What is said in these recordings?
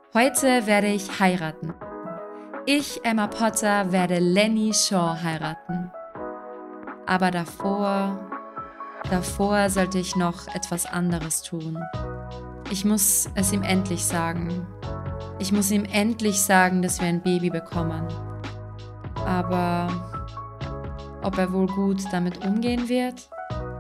Heute werde ich heiraten. Ich, Emma Potter, werde Lenny Shaw heiraten. Aber davor sollte ich noch etwas anderes tun. Ich muss es ihm endlich sagen. Ich muss ihm endlich sagen, dass wir ein Baby bekommen. Aber ob er wohl gut damit umgehen wird?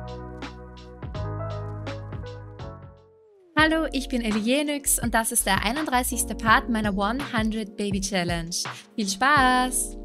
Hallo, ich bin Elienix und das ist der 31. Part meiner 100 Baby Challenge. Viel Spaß!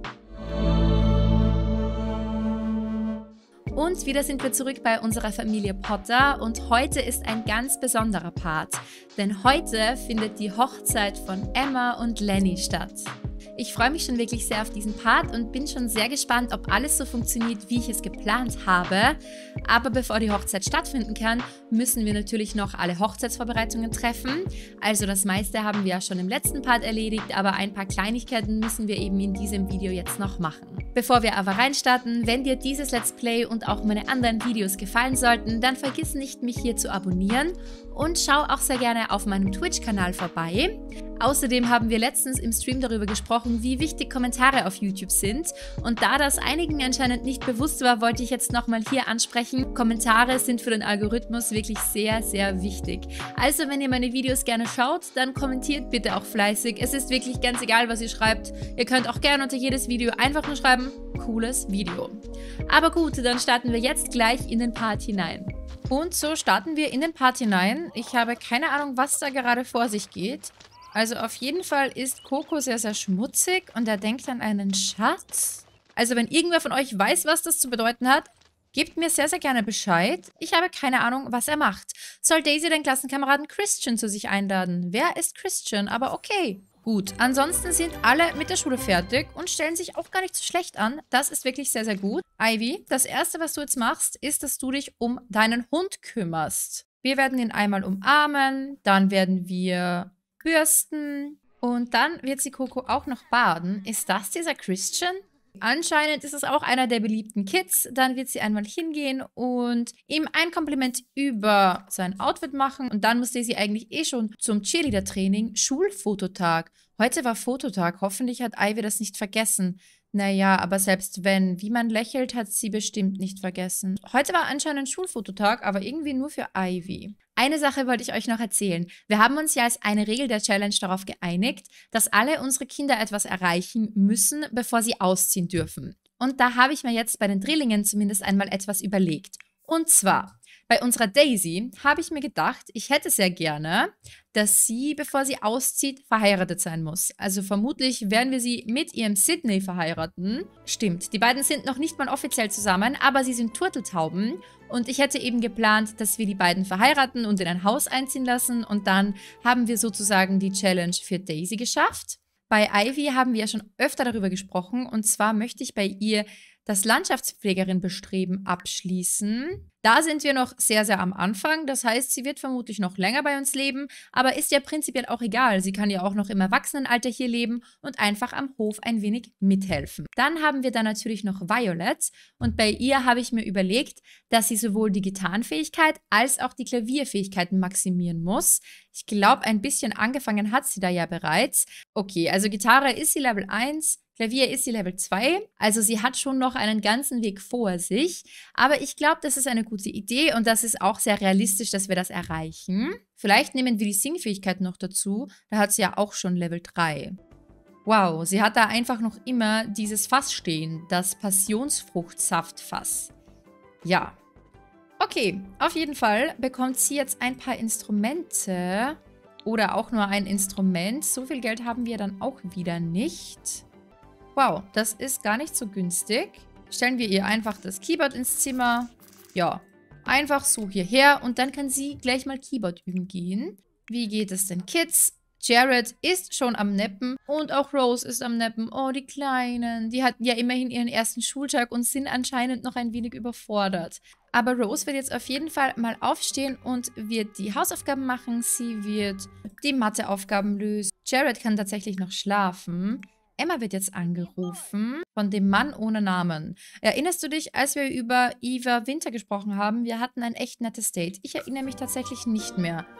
Und wieder sind wir zurück bei unserer Familie Potter und heute ist ein ganz besonderer Part, denn heute findet die Hochzeit von Emma und Lenny statt. Ich freue mich schon wirklich sehr auf diesen Part und bin schon sehr gespannt, ob alles so funktioniert, wie ich es geplant habe. Aber bevor die Hochzeit stattfinden kann, müssen wir natürlich noch alle Hochzeitsvorbereitungen treffen. Also das meiste haben wir ja schon im letzten Part erledigt, aber ein paar Kleinigkeiten müssen wir eben in diesem Video jetzt noch machen. Bevor wir aber reinstarten, wenn dir dieses Let's Play und auch meine anderen Videos gefallen sollten, dann vergiss nicht, mich hier zu abonnieren und schau auch sehr gerne auf meinem Twitch-Kanal vorbei. Außerdem haben wir letztens im Stream darüber gesprochen, wie wichtig Kommentare auf YouTube sind. Und da das einigen anscheinend nicht bewusst war, wollte ich jetzt nochmal hier ansprechen. Kommentare sind für den Algorithmus wirklich sehr, sehr wichtig. Also wenn ihr meine Videos gerne schaut, dann kommentiert bitte auch fleißig. Es ist wirklich ganz egal, was ihr schreibt. Ihr könnt auch gerne unter jedes Video einfach nur schreiben, cooles Video. Aber gut, dann starten wir jetzt gleich in den Part hinein. Und so starten wir in den Part hinein. Ich habe keine Ahnung, was da gerade vor sich geht. Also auf jeden Fall ist Coco sehr, sehr schmutzig und er denkt an einen Schatz. Also wenn irgendwer von euch weiß, was das zu bedeuten hat, gebt mir sehr, sehr gerne Bescheid. Ich habe keine Ahnung, was er macht. Soll Daisy den Klassenkameraden Christian zu sich einladen? Wer ist Christian? Aber okay. Gut, ansonsten sind alle mit der Schule fertig und stellen sich auch gar nicht so schlecht an. Das ist wirklich sehr, sehr gut. Ivy, das Erste, was du jetzt machst, ist, dass du dich um deinen Hund kümmerst. Wir werden ihn einmal umarmen, dann werden wir bürsten und dann wird sie Coco auch noch baden. Ist das dieser Christian? Anscheinend ist es auch einer der beliebten Kids. Dann wird sie einmal hingehen und ihm ein Kompliment über sein Outfit machen. Und dann musste sie eigentlich eh schon zum Cheerleader-Training. Schulfototag. Heute war Fototag. Hoffentlich hat Ivy das nicht vergessen. Naja, aber selbst wenn, wie man lächelt, hat sie bestimmt nicht vergessen. Heute war anscheinend Schulfototag, aber irgendwie nur für Ivy. Eine Sache wollte ich euch noch erzählen. Wir haben uns ja als eine Regel der Challenge darauf geeinigt, dass alle unsere Kinder etwas erreichen müssen, bevor sie ausziehen dürfen. Und da habe ich mir jetzt bei den Drillingen zumindest einmal etwas überlegt. Und zwar, bei unserer Daisy habe ich mir gedacht, ich hätte sehr gerne, dass sie, bevor sie auszieht, verheiratet sein muss. Also vermutlich werden wir sie mit ihrem Sydney verheiraten. Stimmt, die beiden sind noch nicht mal offiziell zusammen, aber sie sind Turteltauben. Und ich hätte eben geplant, dass wir die beiden verheiraten und in ein Haus einziehen lassen. Und dann haben wir sozusagen die Challenge für Daisy geschafft. Bei Ivy haben wir ja schon öfter darüber gesprochen. Und zwar möchte ich bei ihr das Landschaftspflegerin-Bestreben abschließen. Da sind wir noch sehr, sehr am Anfang. Das heißt, sie wird vermutlich noch länger bei uns leben, aber ist ja prinzipiell auch egal. Sie kann ja auch noch im Erwachsenenalter hier leben und einfach am Hof ein wenig mithelfen. Dann haben wir da natürlich noch Violet und bei ihr habe ich mir überlegt, dass sie sowohl die Gitarrenfähigkeit als auch die Klavierfähigkeiten maximieren muss. Ich glaube, ein bisschen angefangen hat sie da ja bereits. Okay, also Gitarre ist sie Level 1, Klavier ist sie Level 2, also sie hat schon noch einen ganzen Weg vor sich. Aber ich glaube, das ist eine gute Idee und das ist auch sehr realistisch, dass wir das erreichen. Vielleicht nehmen wir die Singfähigkeit noch dazu, da hat sie ja auch schon Level 3. Wow, sie hat da einfach noch immer dieses Fass stehen, das Passionsfruchtsaftfass. Ja. Okay, auf jeden Fall bekommt sie jetzt ein paar Instrumente oder auch nur ein Instrument. So viel Geld haben wir dann auch wieder nicht. Wow, das ist gar nicht so günstig. Stellen wir ihr einfach das Keyboard ins Zimmer. Ja, einfach so hierher und dann kann sie gleich mal Keyboard üben gehen. Wie geht es den Kids? Jared ist schon am Neppen und auch Rose ist am Neppen. Oh, die Kleinen. Die hatten ja immerhin ihren ersten Schultag und sind anscheinend noch ein wenig überfordert. Aber Rose wird jetzt auf jeden Fall mal aufstehen und wird die Hausaufgaben machen. Sie wird die Matheaufgaben lösen. Jared kann tatsächlich noch schlafen. Emma wird jetzt angerufen von dem Mann ohne Namen. Erinnerst du dich, als wir über Eva Winter gesprochen haben? Wir hatten ein echt nettes Date. Ich erinnere mich tatsächlich nicht mehr.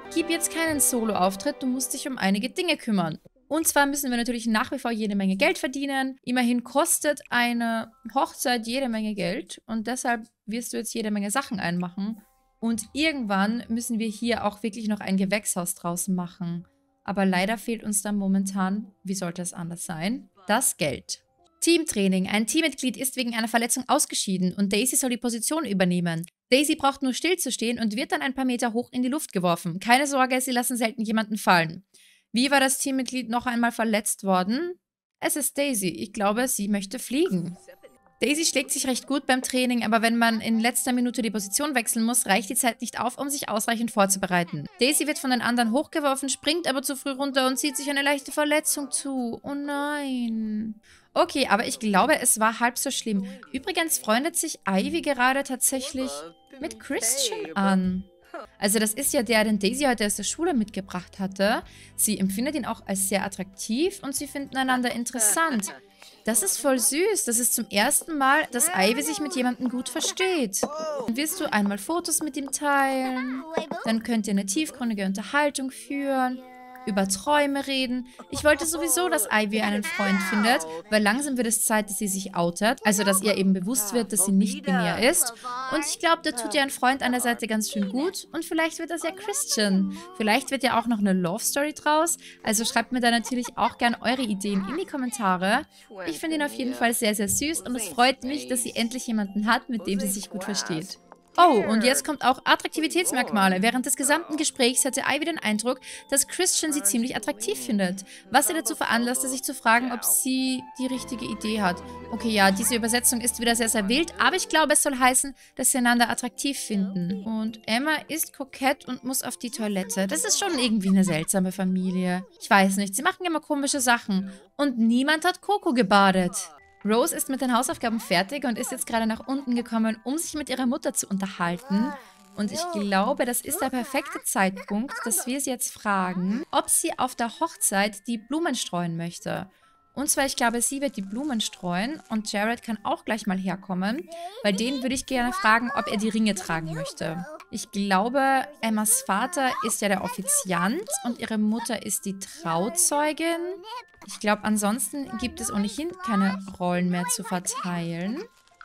gib jetzt keinen Solo-Auftritt, du musst dich um einige Dinge kümmern. Und zwar müssen wir natürlich nach wie vor jede Menge Geld verdienen. Immerhin kostet eine Hochzeit jede Menge Geld und deshalb wirst du jetzt jede Menge Sachen einmachen. Und irgendwann müssen wir hier auch wirklich noch ein Gewächshaus draußen machen. Aber leider fehlt uns da momentan, wie sollte es anders sein, das Geld. Teamtraining. Ein Teammitglied ist wegen einer Verletzung ausgeschieden und Daisy soll die Position übernehmen. Daisy braucht nur stillzustehen und wird dann ein paar Meter hoch in die Luft geworfen. Keine Sorge, sie lassen selten jemanden fallen. Wie war das Teammitglied noch einmal verletzt worden? Es ist Daisy. Ich glaube, sie möchte fliegen. Daisy schlägt sich recht gut beim Training, aber wenn man in letzter Minute die Position wechseln muss, reicht die Zeit nicht auf, um sich ausreichend vorzubereiten. Daisy wird von den anderen hochgeworfen, springt aber zu früh runter und zieht sich eine leichte Verletzung zu. Oh nein. Okay, aber ich glaube, es war halb so schlimm. Übrigens freundet sich Ivy gerade tatsächlich mit Christian an. Also das ist ja der, den Daisy heute aus der Schule mitgebracht hatte. Sie empfindet ihn auch als sehr attraktiv und sie finden einander interessant. Das ist voll süß. Das ist zum ersten Mal, dass Ivy sich mit jemandem gut versteht. Dann wirst du einmal Fotos mit ihm teilen. Dann könnt ihr eine tiefgründige Unterhaltung führen. Über Träume reden. Ich wollte sowieso, dass Ivy einen Freund findet, weil langsam wird es Zeit, dass sie sich outet. Also, dass ihr eben bewusst wird, dass sie nicht binär ist. Und ich glaube, da tut ihr ein Freund an der Seite ganz schön gut. Und vielleicht wird das ja Christian. Vielleicht wird ja auch noch eine Love Story draus. Also schreibt mir da natürlich auch gern eure Ideen in die Kommentare. Ich finde ihn auf jeden Fall sehr, sehr süß. Und es freut mich, dass sie endlich jemanden hat, mit dem sie sich gut versteht. Oh, und jetzt kommt auch Attraktivitätsmerkmale. Während des gesamten Gesprächs hatte Ivy den Eindruck, dass Christian sie ziemlich attraktiv findet. Was sie dazu veranlasste, sich zu fragen, ob sie die richtige Idee hat. Okay, ja, diese Übersetzung ist wieder sehr, sehr wild, aber ich glaube, es soll heißen, dass sie einander attraktiv finden. Und Emma ist kokett und muss auf die Toilette. Das ist schon irgendwie eine seltsame Familie. Ich weiß nicht, sie machen immer komische Sachen. Und niemand hat Coco gebadet. Rose ist mit den Hausaufgaben fertig und ist jetzt gerade nach unten gekommen, um sich mit ihrer Mutter zu unterhalten. Und ich glaube, das ist der perfekte Zeitpunkt, dass wir sie jetzt fragen, ob sie auf der Hochzeit die Blumen streuen möchte. Und zwar, ich glaube, sie wird die Blumen streuen und Jared kann auch gleich mal herkommen. Bei denen würde ich gerne fragen, ob er die Ringe tragen möchte. Ich glaube, Emmas Vater ist ja der Offiziant und ihre Mutter ist die Trauzeugin. Ich glaube, ansonsten gibt es ohnehin keine Rollen mehr zu verteilen.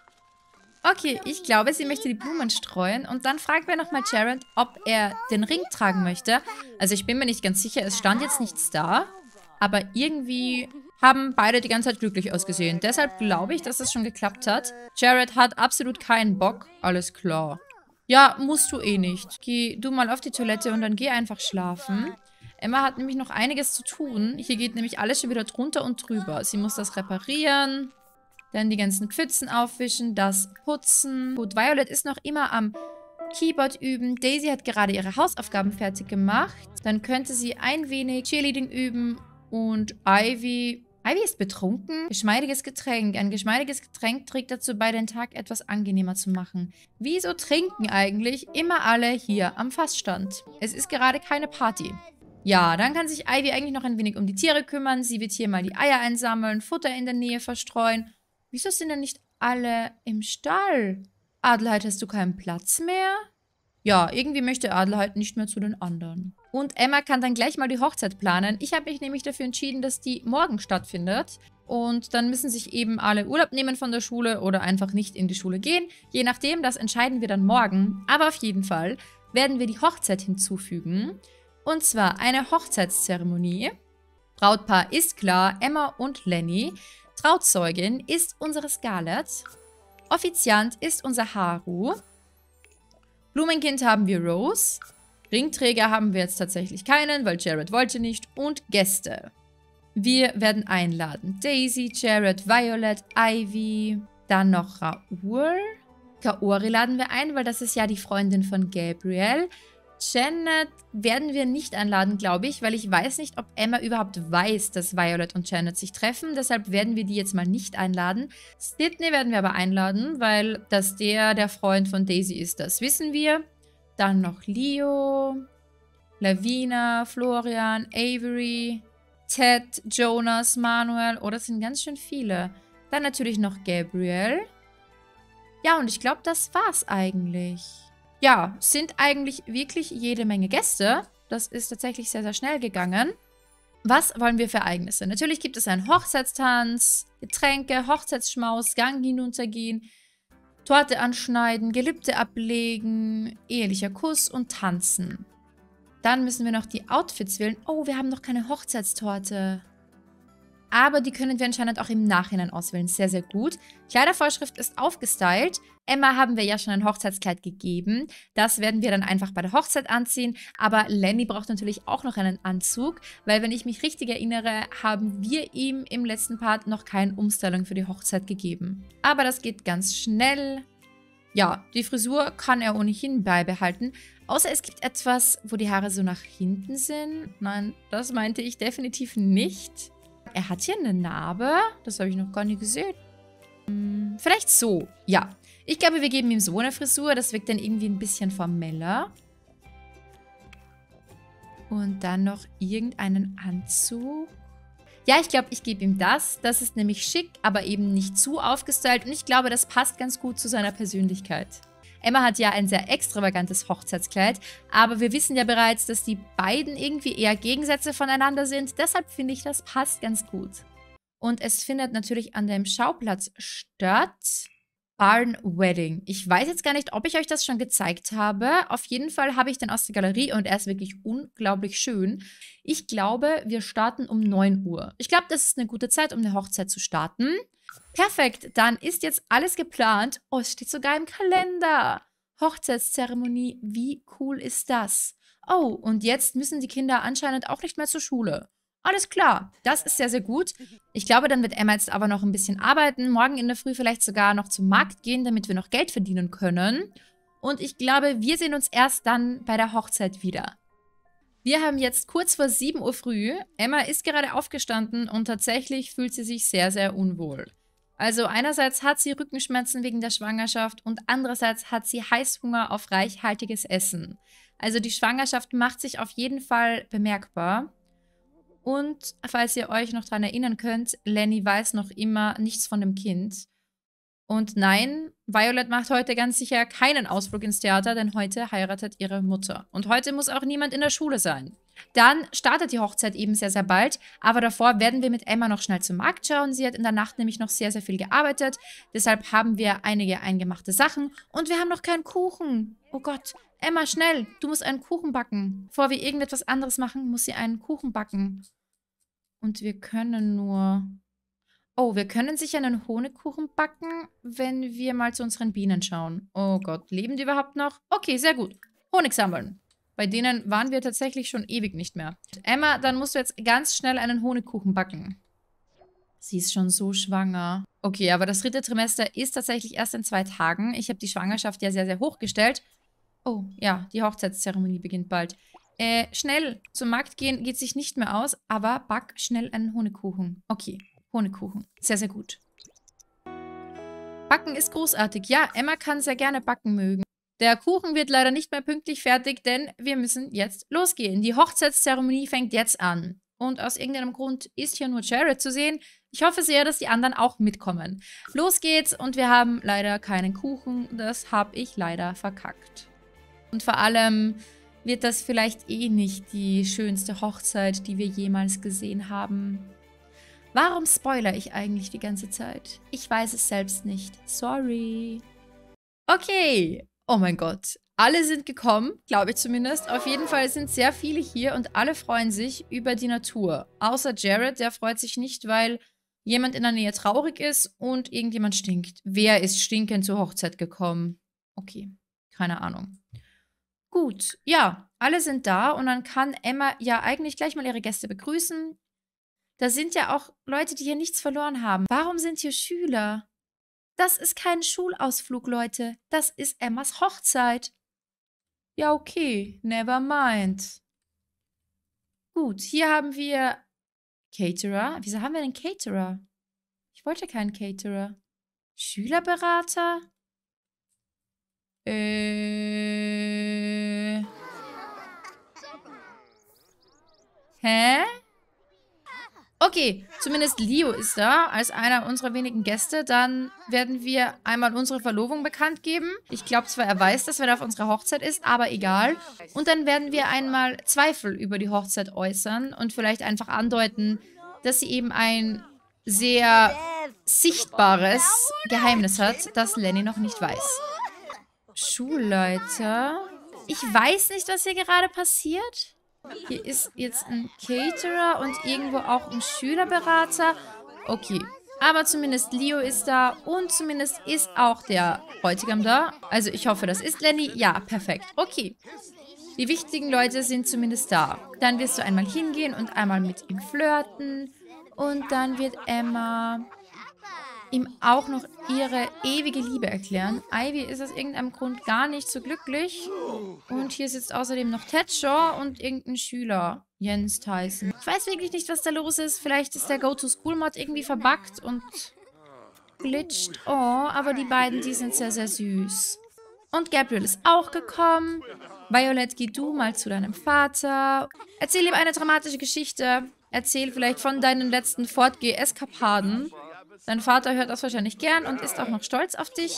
Okay, ich glaube, sie möchte die Blumen streuen. Und dann fragen wir nochmal Jared, ob er den Ring tragen möchte. Also ich bin mir nicht ganz sicher, es stand jetzt nichts da. Aber irgendwie haben beide die ganze Zeit glücklich ausgesehen. Deshalb glaube ich, dass das schon geklappt hat. Jared hat absolut keinen Bock. Alles klar. Ja, musst du eh nicht. Geh du mal auf die Toilette und dann geh einfach schlafen. Emma hat nämlich noch einiges zu tun. Hier geht nämlich alles schon wieder drunter und drüber. Sie muss das reparieren, dann die ganzen Pfützen aufwischen, das putzen. Gut, Violet ist noch immer am Keyboard üben. Daisy hat gerade ihre Hausaufgaben fertig gemacht. Dann könnte sie ein wenig Cheerleading üben. Und Ivy ist betrunken. Geschmeidiges Getränk. Ein geschmeidiges Getränk trägt dazu bei, den Tag etwas angenehmer zu machen. Wieso trinken eigentlich immer alle hier am Fassstand? Es ist gerade keine Party. Ja, dann kann sich Ivy eigentlich noch ein wenig um die Tiere kümmern. Sie wird hier mal die Eier einsammeln, Futter in der Nähe verstreuen. Wieso sind denn nicht alle im Stall? Adelheid, hast du keinen Platz mehr? Ja, irgendwie möchte Adelheid nicht mehr zu den anderen. Und Emma kann dann gleich mal die Hochzeit planen. Ich habe mich nämlich dafür entschieden, dass die morgen stattfindet. Und dann müssen sich eben alle Urlaub nehmen von der Schule oder einfach nicht in die Schule gehen. Je nachdem, das entscheiden wir dann morgen. Aber auf jeden Fall werden wir die Hochzeit hinzufügen. Und zwar eine Hochzeitszeremonie. Brautpaar ist klar, Emma und Lenny. Trauzeugin ist unsere Scarlett. Offiziant ist unser Haru. Blumenkind haben wir Rose. Ringträger haben wir jetzt tatsächlich keinen, weil Jared wollte nicht. Und Gäste. Wir werden einladen. Daisy, Jared, Violet, Ivy. Dann noch Raoul. Kaori laden wir ein, weil das ist ja die Freundin von Gabriel. Janet werden wir nicht einladen, glaube ich, weil ich weiß nicht, ob Emma überhaupt weiß, dass Violet und Janet sich treffen. Deshalb werden wir die jetzt mal nicht einladen. Sydney werden wir aber einladen, weil dass der Freund von Daisy ist, das wissen wir. Dann noch Leo, Lavina, Florian, Avery, Ted, Jonas, Manuel. Oh, das sind ganz schön viele. Dann natürlich noch Gabriel. Ja, und ich glaube, das war's eigentlich. Ja, sind eigentlich wirklich jede Menge Gäste. Das ist tatsächlich sehr, sehr schnell gegangen. Was wollen wir für Ereignisse? Natürlich gibt es einen Hochzeitstanz, Getränke, Hochzeitsschmaus, Gang hinuntergehen, Torte anschneiden, Gelübde ablegen, ehelicher Kuss und tanzen. Dann müssen wir noch die Outfits wählen. Oh, wir haben noch keine Hochzeitstorte. Aber die können wir anscheinend auch im Nachhinein auswählen. Sehr, sehr gut. Kleidervorschrift ist aufgestylt. Emma haben wir ja schon ein Hochzeitskleid gegeben. Das werden wir dann einfach bei der Hochzeit anziehen. Aber Lenny braucht natürlich auch noch einen Anzug, weil, wenn ich mich richtig erinnere, haben wir ihm im letzten Part noch keine Umstellung für die Hochzeit gegeben. Aber das geht ganz schnell. Ja, die Frisur kann er ohnehin beibehalten. Außer es gibt etwas, wo die Haare so nach hinten sind. Nein, das meinte ich definitiv nicht. Er hat hier eine Narbe. Das habe ich noch gar nicht gesehen. Vielleicht so. Ja. Ich glaube, wir geben ihm so eine Frisur. Das wirkt dann irgendwie ein bisschen formeller. Und dann noch irgendeinen Anzug. Ja, ich glaube, ich gebe ihm das. Das ist nämlich schick, aber eben nicht zu aufgestylt. Und ich glaube, das passt ganz gut zu seiner Persönlichkeit. Emma hat ja ein sehr extravagantes Hochzeitskleid, aber wir wissen ja bereits, dass die beiden irgendwie eher Gegensätze voneinander sind. Deshalb finde ich, das passt ganz gut. Und es findet natürlich an dem Schauplatz statt. Barn Wedding. Ich weiß jetzt gar nicht, ob ich euch das schon gezeigt habe. Auf jeden Fall habe ich den aus der Galerie und er ist wirklich unglaublich schön. Ich glaube, wir starten um 9 Uhr. Ich glaube, das ist eine gute Zeit, um eine Hochzeit zu starten. Perfekt, dann ist jetzt alles geplant. Oh, es steht sogar im Kalender. Hochzeitszeremonie, wie cool ist das? Oh, und jetzt müssen die Kinder anscheinend auch nicht mehr zur Schule. Alles klar, das ist sehr, sehr gut. Ich glaube, dann wird Emma jetzt aber noch ein bisschen arbeiten. Morgen in der Früh vielleicht sogar noch zum Markt gehen, damit wir noch Geld verdienen können. Und ich glaube, wir sehen uns erst dann bei der Hochzeit wieder. Wir haben jetzt kurz vor 7 Uhr früh. Emma ist gerade aufgestanden und tatsächlich fühlt sie sich sehr, sehr unwohl. Also einerseits hat sie Rückenschmerzen wegen der Schwangerschaft und andererseits hat sie Heißhunger auf reichhaltiges Essen. Also die Schwangerschaft macht sich auf jeden Fall bemerkbar. Und falls ihr euch noch daran erinnern könnt, Lenny weiß noch immer nichts von dem Kind. Und nein, Violet macht heute ganz sicher keinen Ausflug ins Theater, denn heute heiratet ihre Mutter. Und heute muss auch niemand in der Schule sein. Dann startet die Hochzeit eben sehr, sehr bald. Aber davor werden wir mit Emma noch schnell zum Markt schauen. Sie hat in der Nacht nämlich noch sehr, sehr viel gearbeitet. Deshalb haben wir einige eingemachte Sachen. Und wir haben noch keinen Kuchen. Oh Gott. Emma, schnell. Du musst einen Kuchen backen. Bevor wir irgendetwas anderes machen, muss sie einen Kuchen backen. Und wir können nur... Oh, wir können sicher einen Honigkuchen backen, wenn wir mal zu unseren Bienen schauen. Oh Gott, leben die überhaupt noch? Okay, sehr gut. Honig sammeln. Bei denen waren wir tatsächlich schon ewig nicht mehr. Emma, dann musst du jetzt ganz schnell einen Honigkuchen backen. Sie ist schon so schwanger. Okay, aber das 3. Trimester ist tatsächlich erst in 2 Tagen. Ich habe die Schwangerschaft ja sehr, sehr hoch gestellt. Oh, ja, die Hochzeitszeremonie beginnt bald. Schnell zum Markt gehen geht sich nicht mehr aus, aber back schnell einen Honigkuchen. Okay. Honigkuchen. Sehr, sehr gut. Backen ist großartig. Ja, Emma kann sehr gerne backen mögen. Der Kuchen wird leider nicht mehr pünktlich fertig, denn wir müssen jetzt losgehen. Die Hochzeitszeremonie fängt jetzt an. Und aus irgendeinem Grund ist hier nur Jared zu sehen. Ich hoffe sehr, dass die anderen auch mitkommen. Los geht's und wir haben leider keinen Kuchen. Das habe ich leider verkackt. Und vor allem wird das vielleicht eh nicht die schönste Hochzeit, die wir jemals gesehen haben. Warum spoilere ich eigentlich die ganze Zeit? Ich weiß es selbst nicht. Sorry. Okay. Oh mein Gott. Alle sind gekommen, glaube ich zumindest. Auf jeden Fall sind sehr viele hier und alle freuen sich über die Natur. Außer Jared, der freut sich nicht, weil jemand in der Nähe traurig ist und irgendjemand stinkt. Wer ist stinkend zur Hochzeit gekommen? Okay, keine Ahnung. Gut, ja, alle sind da und dann kann Emma ja eigentlich gleich mal ihre Gäste begrüßen. Da sind ja auch Leute, die hier nichts verloren haben. Warum sind hier Schüler? Das ist kein Schulausflug, Leute. Das ist Emmas Hochzeit. Ja, okay. Never mind. Gut, hier haben wir Caterer. Wieso haben wir einen Caterer? Ich wollte keinen Caterer. Schülerberater? Hä? Okay, zumindest Leo ist da, als einer unserer wenigen Gäste. Dann werden wir einmal unsere Verlobung bekannt geben. Ich glaube zwar, er weiß das, wenn er auf unserer Hochzeit ist, aber egal. Und dann werden wir einmal Zweifel über die Hochzeit äußern und vielleicht einfach andeuten, dass sie eben ein sehr sichtbares Geheimnis hat, das Lenny noch nicht weiß. Schulleiter. Ich weiß nicht, was hier gerade passiert. Hier ist jetzt ein Caterer und irgendwo auch ein Schülerberater. Okay, aber zumindest Leo ist da und zumindest ist auch der Bräutigam da. Also ich hoffe, das ist Lenny. Ja, perfekt. Okay, die wichtigen Leute sind zumindest da. Dann wirst du einmal hingehen und einmal mit ihm flirten. Und dann wird Emma ihm auch noch ihre ewige Liebe erklären. Ivy ist aus irgendeinem Grund gar nicht so glücklich. Und hier sitzt außerdem noch Thatcher und irgendein Schüler, Jens Tyson. Ich weiß wirklich nicht, was da los ist. Vielleicht ist der Go-to-School-Mod irgendwie verbuggt und glitscht. Oh, aber die beiden, die sind sehr, sehr süß. Und Gabriel ist auch gekommen. Violet, geh du mal zu deinem Vater. Erzähl ihm eine dramatische Geschichte. Erzähl vielleicht von deinen letzten Fortgeh-Eskapaden. Dein Vater hört das wahrscheinlich gern und ist auch noch stolz auf dich.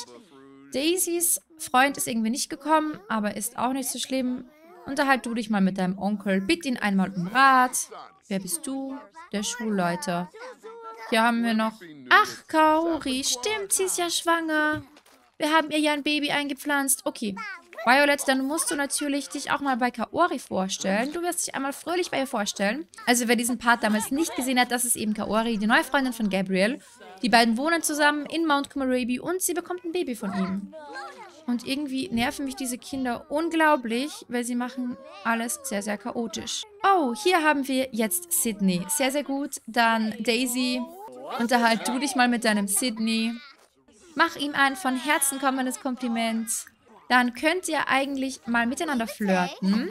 Daisys Freund ist irgendwie nicht gekommen, aber ist auch nicht so schlimm. Unterhalt du dich mal mit deinem Onkel. Bitt ihn einmal um Rat. Wer bist du? Der Schulleiter. Hier haben wir noch... Ach, Kaori, stimmt, sie ist ja schwanger. Wir haben ihr ja ein Baby eingepflanzt. Okay. Violet, dann musst du natürlich dich auch mal bei Kaori vorstellen. Du wirst dich einmal fröhlich bei ihr vorstellen. Also wer diesen Part damals nicht gesehen hat, das ist eben Kaori, die neue Freundin von Gabriel. Die beiden wohnen zusammen in Mount Komorebi und sie bekommt ein Baby von ihm. Und irgendwie nerven mich diese Kinder unglaublich, weil sie machen alles sehr, sehr chaotisch. Oh, hier haben wir jetzt Sydney. Sehr, sehr gut. Dann Daisy, unterhalt du dich mal mit deinem Sydney. Mach ihm ein von Herzen kommendes Kompliment. Dann könnt ihr eigentlich mal miteinander flirten.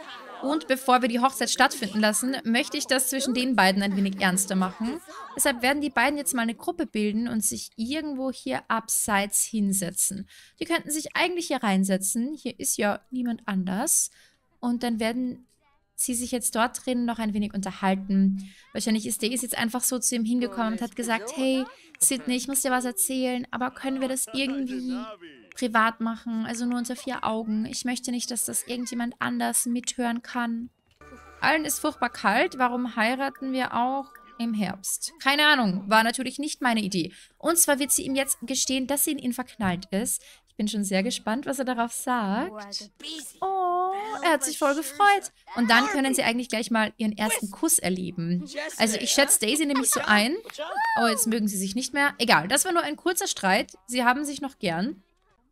Und bevor wir die Hochzeit stattfinden lassen, möchte ich das zwischen den beiden ein wenig ernster machen. Deshalb werden die beiden jetzt mal eine Gruppe bilden und sich irgendwo hier abseits hinsetzen. Die könnten sich eigentlich hier reinsetzen. Hier ist ja niemand anders. Und dann werden sie sich jetzt dort drin noch ein wenig unterhalten. Wahrscheinlich ist Daisy jetzt einfach so zu ihm hingekommen und hat gesagt, hey, Sydney, ich muss dir was erzählen, aber können wir das irgendwie privat machen, also nur unter 4 Augen. Ich möchte nicht, dass das irgendjemand anders mithören kann. Allen ist furchtbar kalt. Warum heiraten wir auch im Herbst? Keine Ahnung. War natürlich nicht meine Idee. Und zwar wird sie ihm jetzt gestehen, dass sie in ihn verknallt ist. Ich bin schon sehr gespannt, was er darauf sagt. Oh, er hat sich voll gefreut. Und dann können sie eigentlich gleich mal ihren ersten Kuss erleben. Also ich schätze Daisy nämlich so ein. Oh, jetzt mögen sie sich nicht mehr. Egal, das war nur ein kurzer Streit. Sie haben sich noch gern.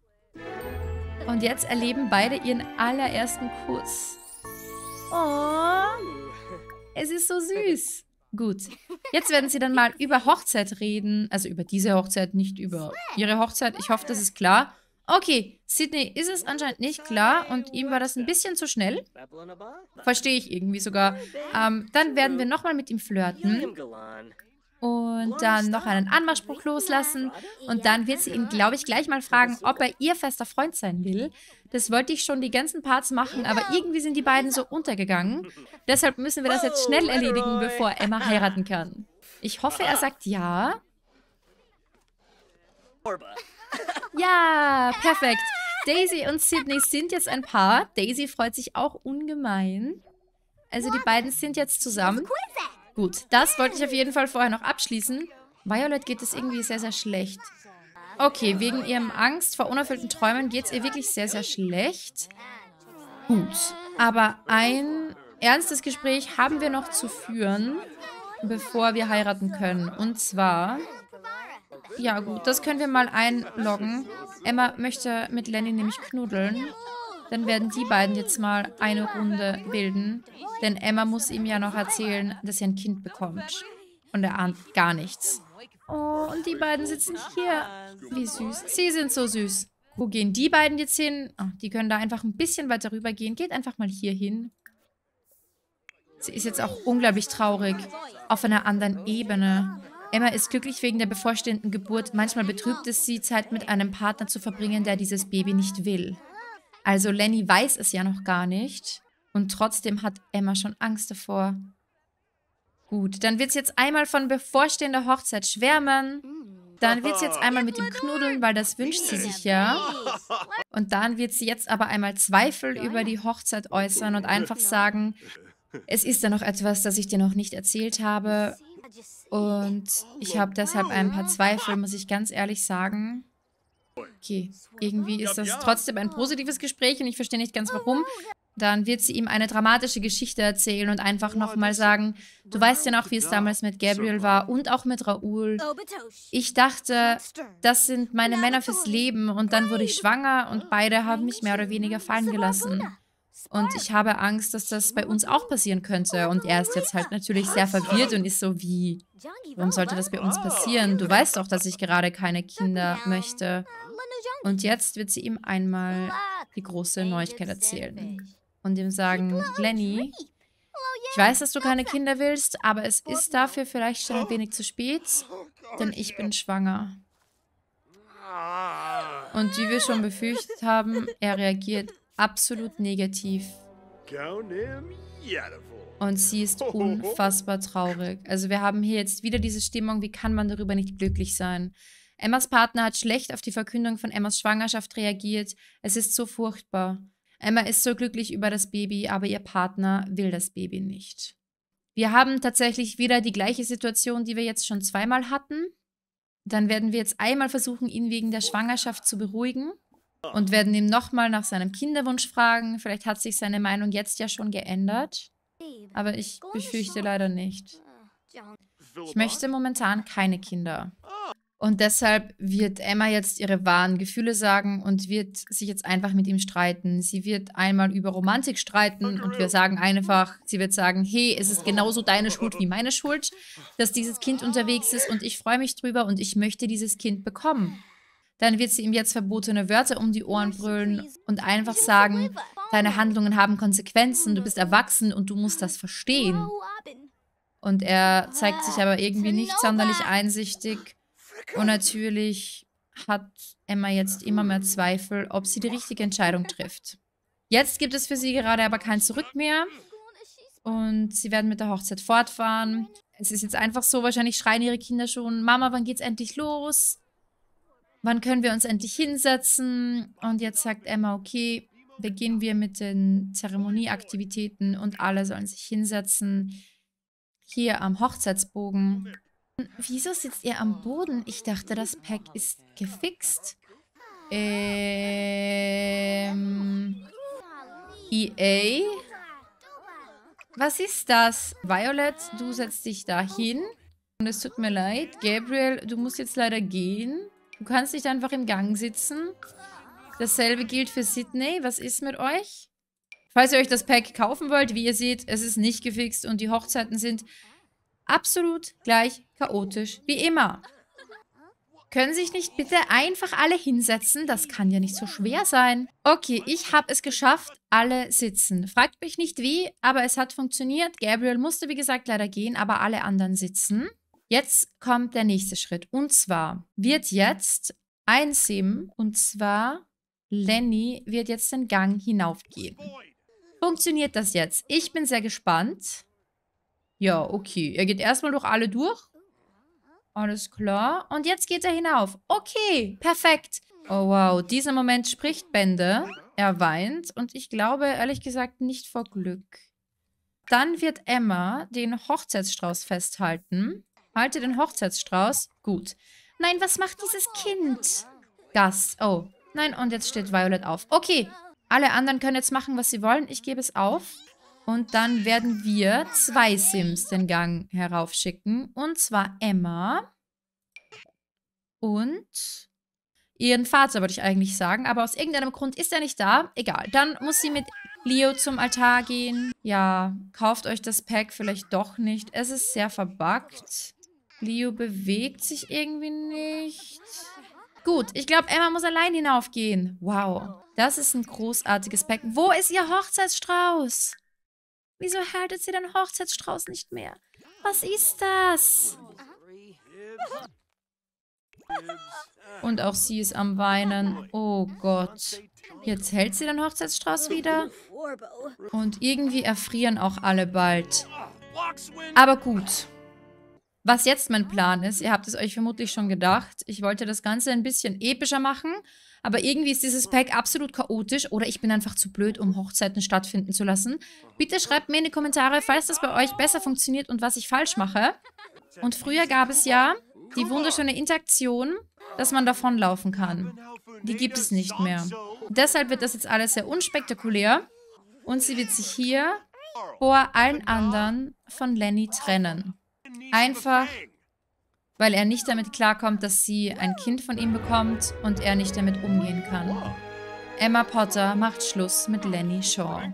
Und jetzt erleben beide ihren allerersten Kuss. Oh, es ist so süß. Gut, jetzt werden sie dann mal über Hochzeit reden. Also über diese Hochzeit, nicht über ihre Hochzeit. Ich hoffe, das ist klar. Okay, Sydney ist es anscheinend nicht klar und ihm war das ein bisschen zu schnell. Verstehe ich irgendwie sogar. Dann werden wir nochmal mit ihm flirten. Und dann noch einen Anmachspruch loslassen. Und dann wird sie ihn, glaube ich, gleich mal fragen, ob er ihr fester Freund sein will. Das wollte ich schon die ganzen Parts machen, aber irgendwie sind die beiden so untergegangen. Deshalb müssen wir das jetzt schnell erledigen, bevor Emma heiraten kann. Ich hoffe, er sagt ja. Ja, perfekt. Daisy und Sydney sind jetzt ein Paar. Daisy freut sich auch ungemein. Also die beiden sind jetzt zusammen. Gut, das wollte ich auf jeden Fall vorher noch abschließen. Violet geht es irgendwie sehr, sehr schlecht. Okay, wegen ihrem Angst vor unerfüllten Träumen geht es ihr wirklich sehr, sehr schlecht. Gut, aber ein ernstes Gespräch haben wir noch zu führen, bevor wir heiraten können. Und zwar... Ja gut, das können wir mal einloggen. Emma möchte mit Lenny nämlich knuddeln. Dann werden die beiden jetzt mal eine Runde bilden. Denn Emma muss ihm ja noch erzählen, dass er ein Kind bekommt. Und er ahnt gar nichts. Oh, und die beiden sitzen hier. Wie süß. Sie sind so süß. Wo gehen die beiden jetzt hin? Oh, die können da einfach ein bisschen weiter rüber gehen. Geht einfach mal hier hin. Sie ist jetzt auch unglaublich traurig. Auf einer anderen Ebene. Emma ist glücklich wegen der bevorstehenden Geburt. Manchmal betrübt es sie, Zeit mit einem Partner zu verbringen, der dieses Baby nicht will. Also Lenny weiß es ja noch gar nicht. Und trotzdem hat Emma schon Angst davor. Gut, dann wird sie jetzt einmal von bevorstehender Hochzeit schwärmen. Dann wird sie jetzt einmal mit ihm knuddeln, weil das wünscht sie sich ja. Und dann wird sie jetzt aber einmal Zweifel über die Hochzeit äußern und einfach sagen, es ist da noch etwas, das ich dir noch nicht erzählt habe. Und ich habe deshalb ein paar Zweifel, muss ich ganz ehrlich sagen. Okay, irgendwie ist das trotzdem ein positives Gespräch und ich verstehe nicht ganz warum. Dann wird sie ihm eine dramatische Geschichte erzählen und einfach nochmal sagen, du weißt ja noch, wie es damals mit Gabriel war und auch mit Raoul. Ich dachte, das sind meine Männer fürs Leben und dann wurde ich schwanger und beide haben mich mehr oder weniger fallen gelassen. Und ich habe Angst, dass das bei uns auch passieren könnte. Und er ist jetzt halt natürlich sehr verwirrt und ist so wie, warum sollte das bei uns passieren? Du weißt doch, dass ich gerade keine Kinder möchte. Und jetzt wird sie ihm einmal die große Neuigkeit erzählen. Und ihm sagen, Lenny, ich weiß, dass du keine Kinder willst, aber es ist dafür vielleicht schon ein wenig zu spät, denn ich bin schwanger. Und wie wir schon befürchtet haben, er reagiert absolut negativ. Und sie ist unfassbar traurig. Also wir haben hier jetzt wieder diese Stimmung, wie kann man darüber nicht glücklich sein? Emmas Partner hat schlecht auf die Verkündung von Emmas Schwangerschaft reagiert. Es ist so furchtbar. Emma ist so glücklich über das Baby, aber ihr Partner will das Baby nicht. Wir haben tatsächlich wieder die gleiche Situation, die wir jetzt schon zweimal hatten. Dann werden wir jetzt einmal versuchen, ihn wegen der Schwangerschaft zu beruhigen und werden ihm nochmal nach seinem Kinderwunsch fragen. Vielleicht hat sich seine Meinung jetzt ja schon geändert, aber ich befürchte leider nicht. Ich möchte momentan keine Kinder. Und deshalb wird Emma jetzt ihre wahren Gefühle sagen und wird sich jetzt einfach mit ihm streiten. Sie wird einmal über Romantik streiten und wir sagen einfach, sie wird sagen, hey, es ist genauso deine Schuld wie meine Schuld, dass dieses Kind unterwegs ist und ich freue mich drüber und ich möchte dieses Kind bekommen. Dann wird sie ihm jetzt verbotene Wörter um die Ohren brüllen und einfach sagen, deine Handlungen haben Konsequenzen, du bist erwachsen und du musst das verstehen. Und er zeigt sich aber irgendwie nicht sonderlich einsichtig. Und natürlich hat Emma jetzt immer mehr Zweifel, ob sie die richtige Entscheidung trifft. Jetzt gibt es für sie gerade aber kein Zurück mehr. Und sie werden mit der Hochzeit fortfahren. Es ist jetzt einfach so, wahrscheinlich schreien ihre Kinder schon, Mama, wann geht's endlich los? Wann können wir uns endlich hinsetzen? Und jetzt sagt Emma, okay, beginnen wir mit den Zeremonieaktivitäten und alle sollen sich hinsetzen. Hier am Hochzeitsbogen. Wieso sitzt ihr am Boden? Ich dachte, das Pack ist gefixt. EA? Was ist das? Violet, du setzt dich da hin. Und es tut mir leid. Gabriel, du musst jetzt leider gehen. Du kannst nicht einfach im Gang sitzen. Dasselbe gilt für Sydney. Was ist mit euch? Falls ihr euch das Pack kaufen wollt, wie ihr seht, es ist nicht gefixt und die Hochzeiten sind absolut gleich chaotisch wie immer. Können sich nicht bitte einfach alle hinsetzen? Das kann ja nicht so schwer sein. Okay, ich habe es geschafft. Alle sitzen. Fragt mich nicht wie, aber es hat funktioniert. Gabriel musste, wie gesagt, leider gehen, aber alle anderen sitzen. Jetzt kommt der nächste Schritt. Und zwar wird jetzt ein Sim, und zwar Lenny, wird jetzt den Gang hinaufgehen. Funktioniert das jetzt? Ich bin sehr gespannt. Ja, okay. Er geht erstmal durch alle durch. Alles klar. Und jetzt geht er hinauf. Okay, perfekt. Oh wow, dieser Moment spricht Bände. Er weint und ich glaube, ehrlich gesagt, nicht vor Glück. Dann wird Emma den Hochzeitsstrauß festhalten. Halte den Hochzeitsstrauß. Gut. Nein, was macht dieses Kind? Gast. Oh. Nein, und jetzt steht Violet auf. Okay, alle anderen können jetzt machen, was sie wollen. Ich gebe es auf. Und dann werden wir 2 Sims den Gang heraufschicken. Und zwar Emma und ihren Vater, würde ich eigentlich sagen. Aber aus irgendeinem Grund ist er nicht da. Egal. Dann muss sie mit Leo zum Altar gehen. Ja, kauft euch das Pack vielleicht doch nicht. Es ist sehr verbuggt. Leo bewegt sich irgendwie nicht. Gut, ich glaube, Emma muss allein hinaufgehen. Wow, das ist ein großartiges Pack. Wo ist ihr Hochzeitsstrauß? Wieso haltet sie den Hochzeitsstrauß nicht mehr? Was ist das? Und auch sie ist am Weinen. Oh Gott. Jetzt hält sie den Hochzeitsstrauß wieder. Und irgendwie erfrieren auch alle bald. Aber gut. Was jetzt mein Plan ist, ihr habt es euch vermutlich schon gedacht, ich wollte das Ganze ein bisschen epischer machen, aber irgendwie ist dieses Pack absolut chaotisch oder ich bin einfach zu blöd, um Hochzeiten stattfinden zu lassen. Bitte schreibt mir in die Kommentare, falls das bei euch besser funktioniert und was ich falsch mache. Und früher gab es ja die wunderschöne Interaktion, dass man davonlaufen kann. Die gibt es nicht mehr. Deshalb wird das jetzt alles sehr unspektakulär und sie wird sich hier vor allen anderen von Lenny trennen. Einfach, weil er nicht damit klarkommt, dass sie ein Kind von ihm bekommt und er nicht damit umgehen kann. Emma Potter macht Schluss mit Lenny Shaw.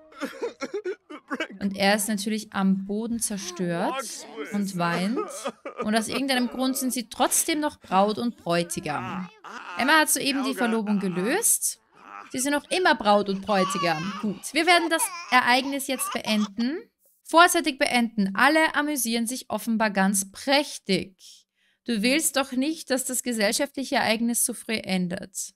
Und er ist natürlich am Boden zerstört und weint. Und aus irgendeinem Grund sind sie trotzdem noch Braut und Bräutigam. Emma hat soeben die Verlobung gelöst. Sie sind noch immer Braut und Bräutigam. Gut, wir werden das Ereignis jetzt beenden. Vorzeitig beenden. Alle amüsieren sich offenbar ganz prächtig. Du willst doch nicht, dass das gesellschaftliche Ereignis so früh endet.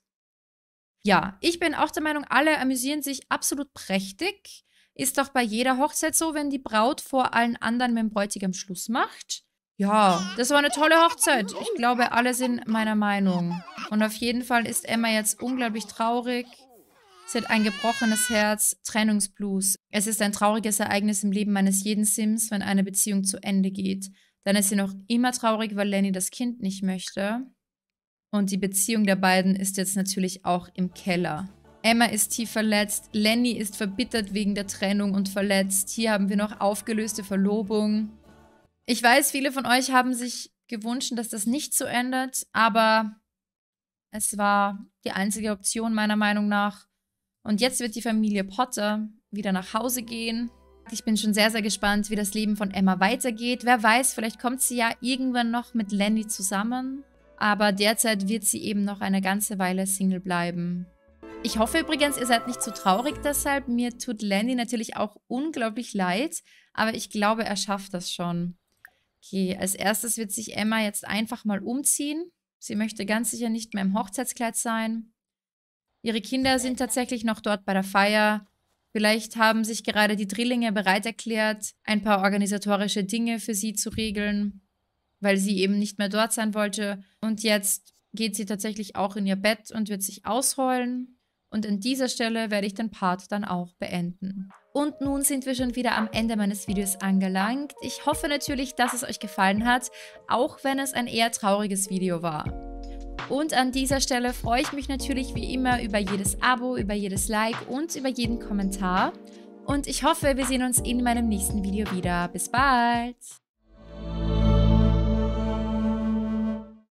Ja, ich bin auch der Meinung, alle amüsieren sich absolut prächtig. Ist doch bei jeder Hochzeit so, wenn die Braut vor allen anderen mit dem Bräutigam Schluss macht. Ja, das war eine tolle Hochzeit. Ich glaube, alle sind meiner Meinung. Und auf jeden Fall ist Emma jetzt unglaublich traurig. Sie hat ein gebrochenes Herz, Trennungsblues. Es ist ein trauriges Ereignis im Leben eines jeden Sims, wenn eine Beziehung zu Ende geht. Dann ist sie noch immer traurig, weil Lenny das Kind nicht möchte. Und die Beziehung der beiden ist jetzt natürlich auch im Keller. Emma ist tief verletzt, Lenny ist verbittert wegen der Trennung und verletzt. Hier haben wir noch aufgelöste Verlobung. Ich weiß, viele von euch haben sich gewünscht, dass das nicht so endet, aber es war die einzige Option meiner Meinung nach. Und jetzt wird die Familie Potter wieder nach Hause gehen. Ich bin schon sehr, sehr gespannt, wie das Leben von Emma weitergeht. Wer weiß, vielleicht kommt sie ja irgendwann noch mit Lenny zusammen. Aber derzeit wird sie eben noch eine ganze Weile Single bleiben. Ich hoffe übrigens, ihr seid nicht zu traurig deshalb. Mir tut Lenny natürlich auch unglaublich leid, aber ich glaube, er schafft das schon. Okay, als erstes wird sich Emma jetzt einfach mal umziehen. Sie möchte ganz sicher nicht mehr im Hochzeitskleid sein. Ihre Kinder sind tatsächlich noch dort bei der Feier. Vielleicht haben sich gerade die Drillinge bereit erklärt, ein paar organisatorische Dinge für sie zu regeln, weil sie eben nicht mehr dort sein wollte. Und jetzt geht sie tatsächlich auch in ihr Bett und wird sich ausheulen. Und an dieser Stelle werde ich den Part dann auch beenden. Und nun sind wir schon wieder am Ende meines Videos angelangt. Ich hoffe natürlich, dass es euch gefallen hat, auch wenn es ein eher trauriges Video war. Und an dieser Stelle freue ich mich natürlich wie immer über jedes Abo, über jedes Like und über jeden Kommentar. Und ich hoffe, wir sehen uns in meinem nächsten Video wieder. Bis bald!